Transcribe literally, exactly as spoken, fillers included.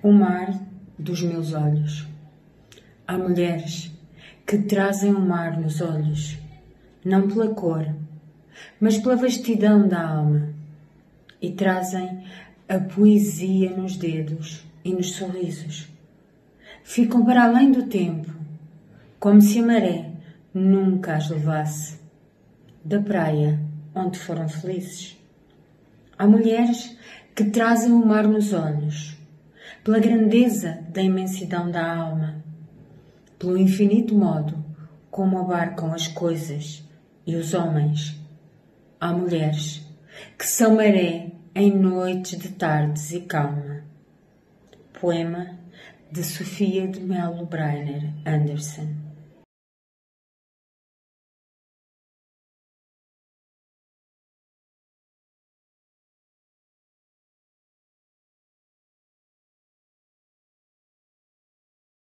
O mar dos meus olhos. Há mulheres que trazem o mar nos olhos, não pela cor, mas pela vastidão da alma, e trazem a poesia nos dedos e nos sorrisos. Ficam para além do tempo, como se a maré nunca as levasse da praia onde foram felizes. Há mulheres que trazem o mar nos olhos, pela grandeza da imensidão da alma, pelo infinito modo como abarcam as coisas e os homens. Há mulheres que são maré em noites de tardes e calma. Poema de Sofia de Mello Breiner Anderson.